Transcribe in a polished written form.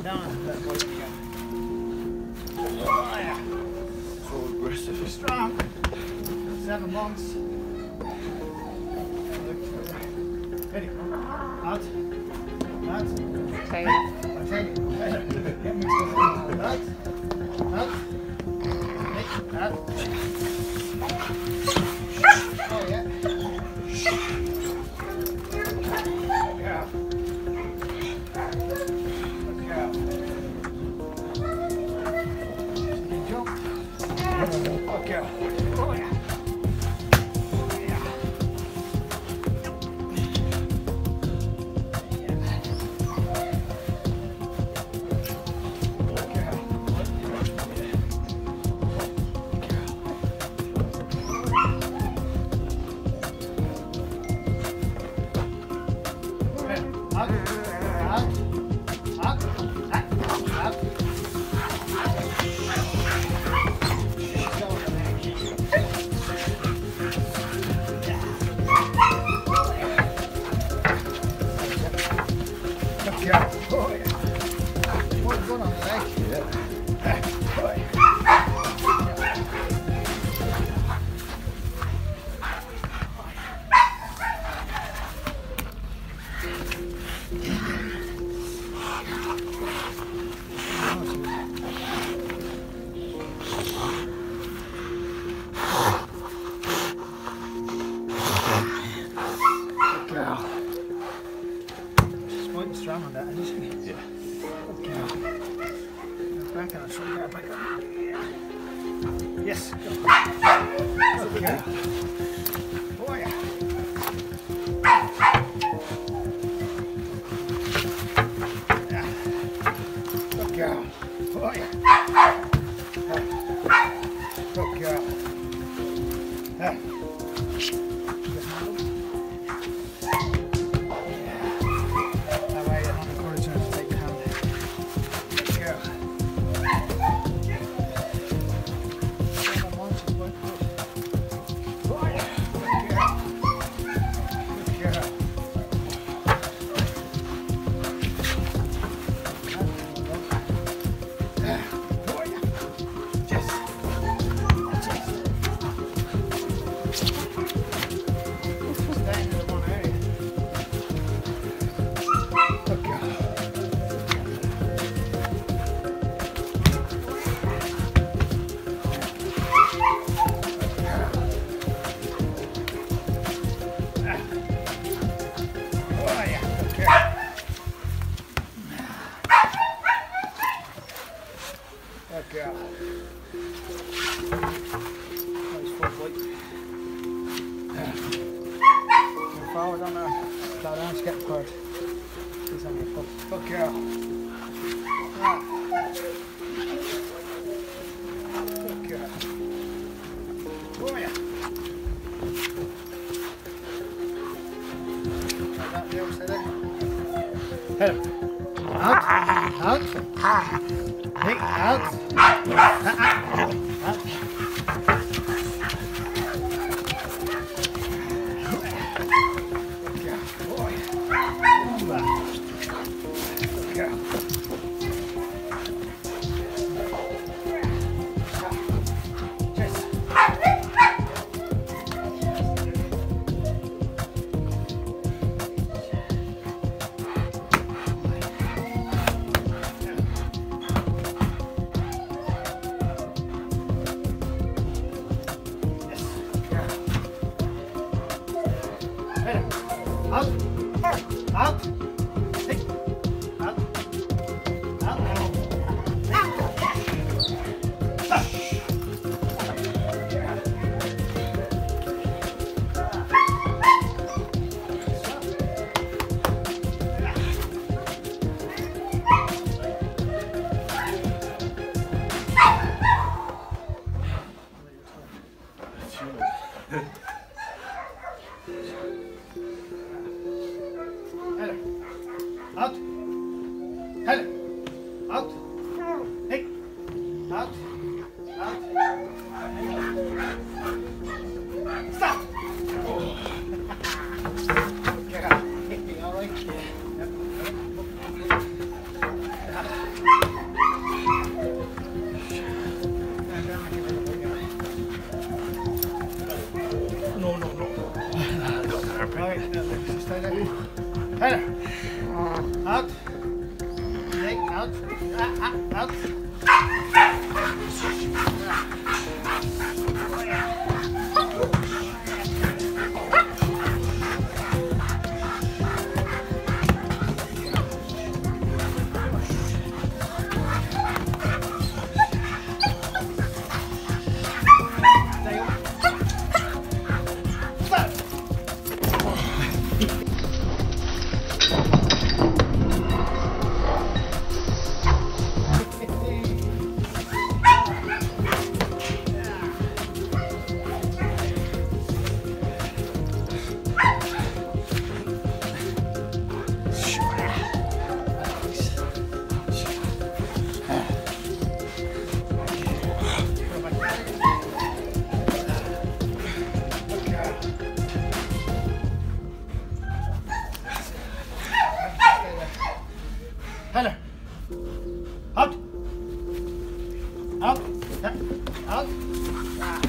down. Let boy again. Oh, yeah. So aggressive. Strong. 7 months. Ready. Out. Out. Okay. Okay. Get mixed up. Out. Out. Hey. Out. Oh yeah. Yeah. Okay. Oh yeah. Strong on that, isn't it? Yeah. Okay. Back on, so we got back on. Yeah. Yes. Go. Okay. Oh yeah. Yeah. Good girl. Oh yeah. Good girl. Yeah. Girl. Nice full bite. Go forward on her. Slow down, she's getting forward. She's on your foot. Good girl. Ah. Good girl. Oh yeah. Like that, Leo, stay there. Head up. Out. Out. Hey, out. Out. Out. Out. Hey. Out. Out. Out. Head. Out. Hey. Out. Out. Stop. Oh. Okay. All right. Yep. out, out. Tyler, out, out, out.